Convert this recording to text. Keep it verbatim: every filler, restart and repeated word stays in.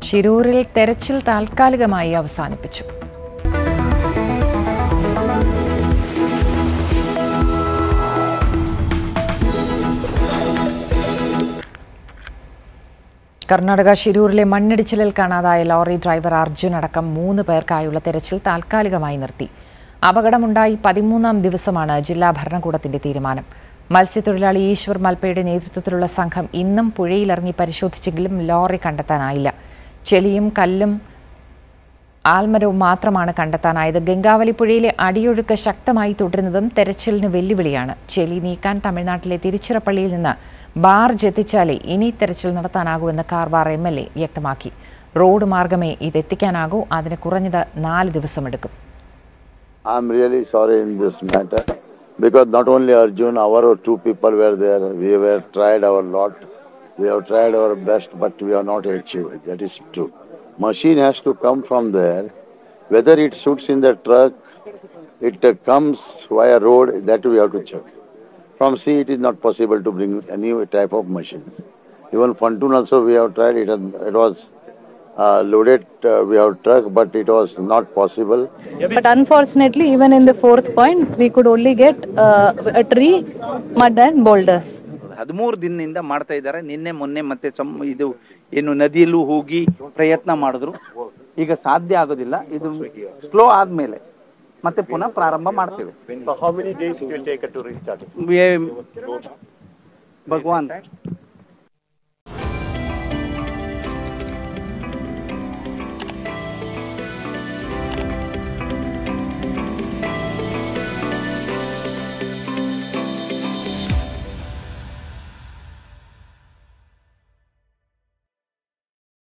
ഷിരൂരിൽ തെരച്ചിൽ താൽക്കാലികമായി അവസാനിപ്പിച്ചു. കർണാടക ഷിരൂരിലെ മണ്ണിടിച്ചിലിൽ കാണാതായ ലോറി ഡ്രൈവർ അർജുൻ അടക്കം മൂന്ന് പേർക്കായുള്ള തെരച്ചിൽ താൽക്കാലികമായി നിർത്തി. അപകടമുണ്ടായി പതിമൂന്നാം ദിവസമാണ് ജില്ലാ ഭരണകൂടത്തിന്റെ തീരുമാനം. മത്സ്യത്തൊഴിലാളി ഈശ്വർ മൽപ്പയുടെ നേതൃത്വത്തിലുള്ള സംഘം ഇന്നും പുഴയിലിറങ്ങി പരിശോധിച്ചെങ്കിലും ലോറി കണ്ടെത്താനായില്ല. ചെളിയും കല്ലും ആൽമരവും മാത്രമാണ് കണ്ടെത്താനായത്. ഗംഗാവലി പുഴയിലെ അടിയൊഴുക്ക് ശക്തമായി തുടരുന്നതും തെരച്ചിലിന് വെല്ലുവിളിയാണ്. ചെളി നീക്കാൻ തമിഴ്നാട്ടിലെ തിരുച്ചിറപ്പള്ളിയിൽ നിന്ന് ബാർജ് എത്തിച്ചാലേ ഇനി തെരച്ചിൽ നടത്താനാകൂവെന്ന് കാർവാർ എം എൽ എ വ്യക്തമാക്കി. റോഡ് മാർഗമേ ഇതെത്തിക്കാനാകൂ, അതിന് കുറഞ്ഞത് നാല് ദിവസമെടുക്കും. I am really sorry in this matter because not only Arjun, our two people were there. We have tried our lot. We have tried our best, but we are not achieved. That is true. Machine has to come from there. Whether it suits in the truck, it uh, comes via road, that we have to check. From sea, it is not possible to bring any type of machines. Even pontoon also we have tried. It, it was uh, loaded, uh, we have truck, but it was not possible. But unfortunately, even in the fourth point, we could only get uh, a tree, mud and boulders. ಹದಿಮೂರು ದಿನದಿಂದ ಮಾಡ್ತಾ ಇದ್ದಾರೆ. ನಿನ್ನೆ ಮೊನ್ನೆ ಮತ್ತೆ ಇದು ಏನು ನದಿಯಲ್ಲೂ ಹೋಗಿ ಪ್ರಯತ್ನ ಮಾಡಿದ್ರು. ಈಗ ಸಾಧ್ಯ ಆಗೋದಿಲ್ಲ. ಇದು ಸ್ಲೋ ಆದ್ಮೇಲೆ ಮತ್ತೆ ಪುನಃ ಪ್ರಾರಂಭ ಮಾಡ್ತೇವೆ. How many days it will take to restart? Bhagwan